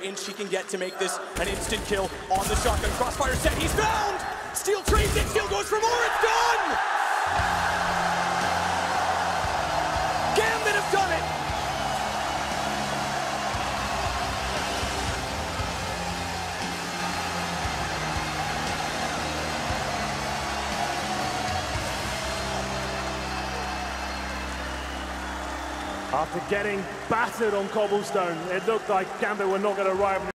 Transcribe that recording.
inch he can get to make this an instant kill on the shotgun. Crossfire set, he's found! Steel trades it, Steel goes for more, it's gone! Gambit have done it! After getting battered on cobblestone, it looked like Gambit were not going to arrive.